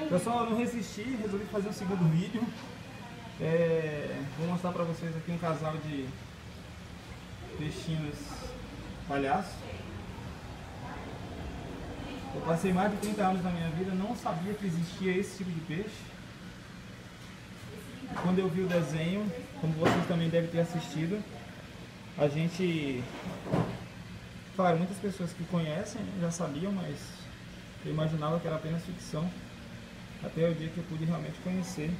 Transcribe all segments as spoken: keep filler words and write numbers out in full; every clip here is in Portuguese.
Pessoal, eu não resisti, resolvi fazer um segundo vídeo. É, vou mostrar pra vocês aqui um casal de peixinhos palhaços. Eu passei mais de trinta anos da minha vida, não sabia que existia esse tipo de peixe. Quando eu vi o desenho, como vocês também devem ter assistido, a gente... Claro, muitas pessoas que conhecem já sabiam, mas eu imaginava que era apenas ficção. Até o dia que eu pude realmente conhecer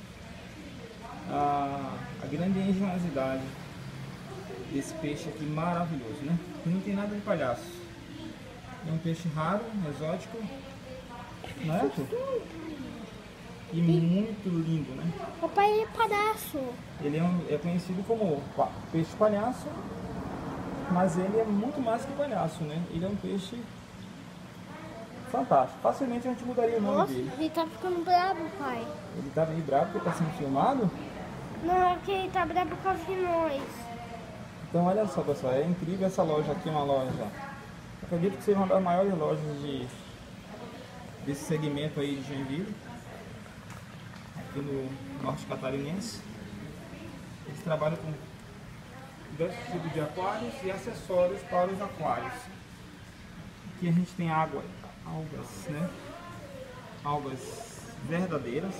a, a grande engenhosidade desse peixe aqui maravilhoso, né? Que não tem nada de palhaço. É um peixe raro, exótico, não é, Arthur? E muito lindo, né? O pai é palhaço. Ele é, um, é conhecido como peixe palhaço, mas ele é muito mais que palhaço, né? Ele é um peixe fantástico. Facilmente a gente mudaria o nome Nossa, dele. ele tá ficando bravo, pai. Ele tá meio bravo porque tá sendo filmado? Não, é que ele tá bravo por causa de nós. Então olha só, pessoal, é incrível essa loja aqui, uma loja. Eu acredito que seja uma das maiores lojas de, desse segmento aí de Joinville, aqui no norte catarinense. Eles trabalham com diversos tipos de aquários e acessórios para os aquários. Aqui a gente tem água, algas, né? Algas verdadeiras.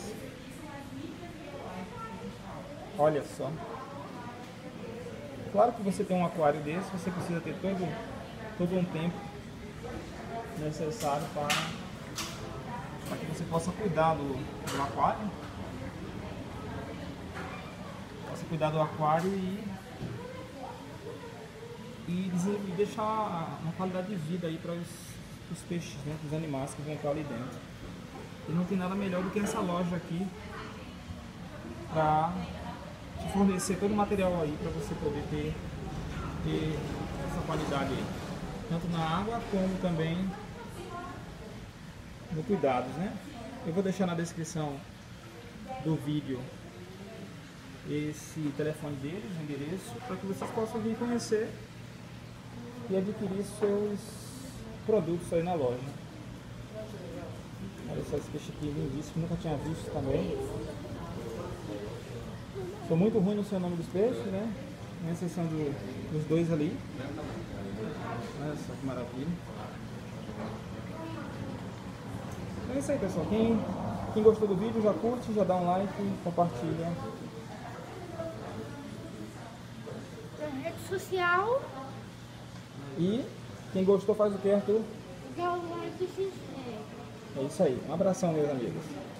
Olha só. Claro que você tem um aquário desse, você precisa ter todo, todo um tempo necessário para, para que você possa cuidar do, do aquário. Possa cuidar do aquário e, e, e deixar uma qualidade de vida aí para os, os peixes, né, os animais que vão estar ali dentro. E não tem nada melhor do que essa loja aqui para te fornecer todo o material aí para você poder ter, ter essa qualidade aí, tanto na água como também no cuidados, né? Eu vou deixar na descrição do vídeo esse telefone deles, o endereço, para que vocês possam vir conhecer e adquirir seus produtos aí na loja. Olha só esse peixe aqui lindíssimo, nunca tinha visto também. Sou muito ruim no seu nome dos peixes, né? Com exceção do, dos dois ali. Olha só que maravilha. É isso aí, pessoal. Quem, quem gostou do vídeo já curte, já dá um like, compartilha. Na rede social. E quem gostou faz o que, Arthur? Dá o like e se inscreve. É isso aí. Um abração, meus amigos.